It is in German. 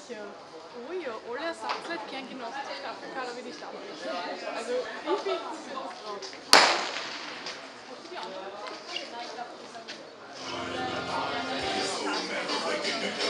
Ja. Oh ja, alle Ersatzleute gehen genauso zur Staffelkader wie die Stammtischer. Also ich finde, das ist drauf. Hast du die andere?